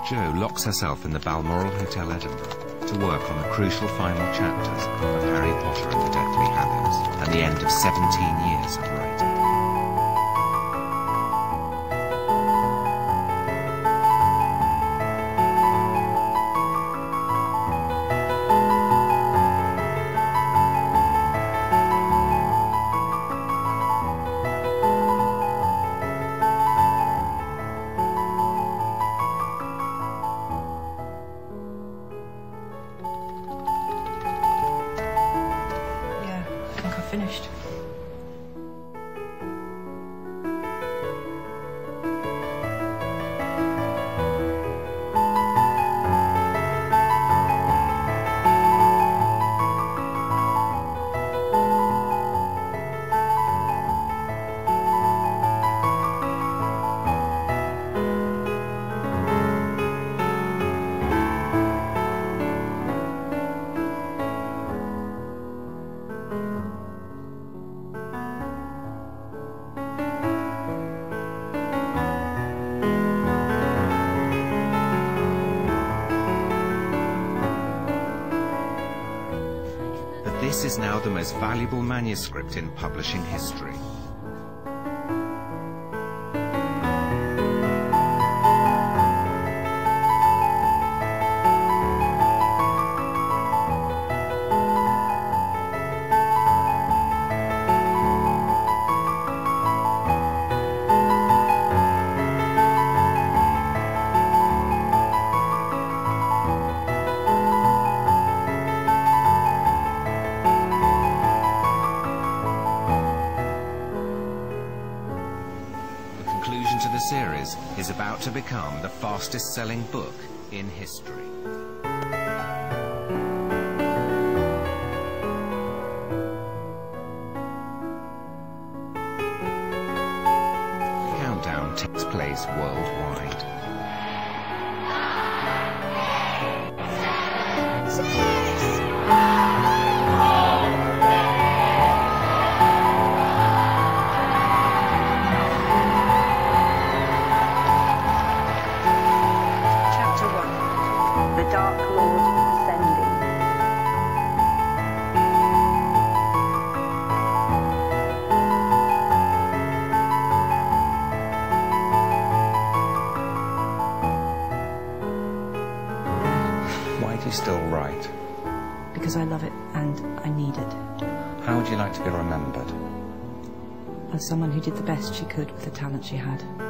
Jo locks herself in the Balmoral Hotel, Edinburgh, to work on the crucial final chapters of Harry Potter and the Deathly Hallows, and the end of 17 years of writing. Finished. This is now the most valuable manuscript in publishing history. To the series is about to become the fastest-selling book in history. The countdown takes place worldwide. 6! The Dark Lord Ascending. Why do you still write? Because I love it and I need it. How would you like to be remembered? As someone who did the best she could with the talent she had.